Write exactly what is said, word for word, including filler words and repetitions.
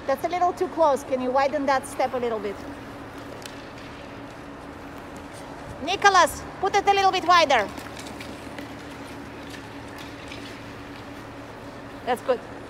That's a little too close. Can you widen that step a little bit? Nicholas, put it a little bit wider. That's good.